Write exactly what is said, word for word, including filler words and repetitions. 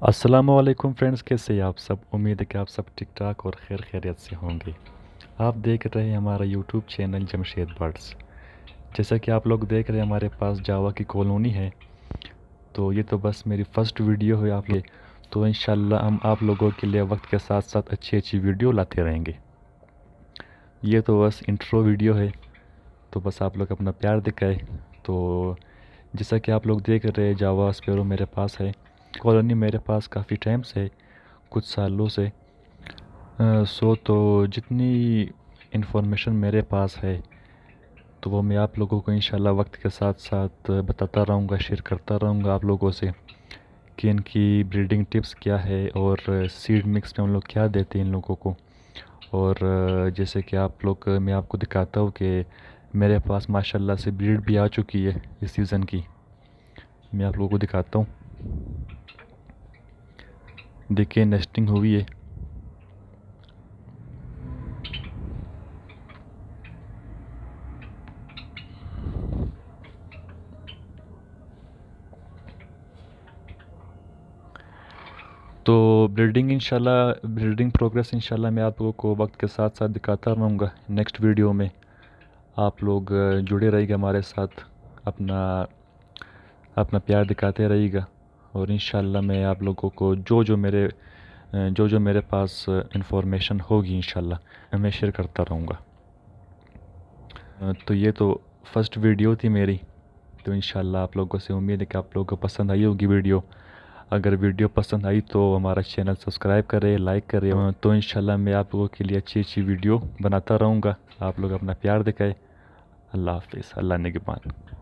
अस्सलामुअलैकुम फ्रेंड्स, कैसे हैं आप सब। उम्मीद है कि आप सब ठीक ठाक और खैर खैरियत से होंगे। आप देख रहे हैं हमारा यूट्यूब चैनल जमशेद बर्ड्स। जैसा कि आप लोग देख रहे हैं हमारे पास जावा की कॉलोनी है। तो ये तो बस मेरी फ़र्स्ट वीडियो है आप ये। तो इंशाल्लाह हम आप लोगों के लिए वक्त के साथ साथ अच्छी अच्छी वीडियो लाते रहेंगे। ये तो बस इंट्रो वीडियो है, तो बस आप लोग अपना प्यार दिखाए। तो जैसा कि आप लोग देख रहे हैं जावा स्पैरो मेरे पास है। कॉलोनी मेरे पास काफ़ी टाइम से, कुछ सालों से। अ, सो तो जितनी इन्फॉर्मेशन मेरे पास है तो वो मैं आप लोगों को इंशाल्लाह वक्त के साथ साथ बताता रहूँगा, शेयर करता रहूँगा आप लोगों से कि इनकी ब्रीडिंग टिप्स क्या है और सीड मिक्स में हम लोग क्या देते हैं इन लोगों को। और अ, जैसे कि आप लोग मैं आपको दिखाता हूँ कि मेरे पास माशाल्लाह से ब्रीड भी आ चुकी है इस सीज़न की। मैं आप लोगों को दिखाता हूँ, देखिए नेस्टिंग हुई है। तो ब्रीडिंग इंशाल्लाह ब्रीडिंग प्रोग्रेस इंशाल्लाह मैं आप लोगों को वक्त के साथ साथ दिखाता रहूँगा नेक्स्ट वीडियो में। आप लोग अ, जुड़े रहिएगा हमारे साथ, अपना अपना प्यार दिखाते रहिएगा। और इंशाल्लाह मैं आप लोगों को जो जो मेरे अ, जो जो मेरे पास इंफॉर्मेशन होगी इंशाल्लाह मैं शेयर करता रहूँगा। अ, तो ये तो फर्स्ट वीडियो थी मेरी। तो इंशाल्लाह आप लोगों से उम्मीद है कि आप लोगों को पसंद आई होगी वीडियो। अगर वीडियो पसंद आई तो हमारा चैनल सब्सक्राइब करें, लाइक करें। अ, तो इंशाल्लाह मैं आप लोगों के लिए अच्छी अच्छी वीडियो बनाता रहूँगा। आप लोग अपना प्यार दिखाएं। अल्लाह हाफ़िज़, अल्लाह निगहबान।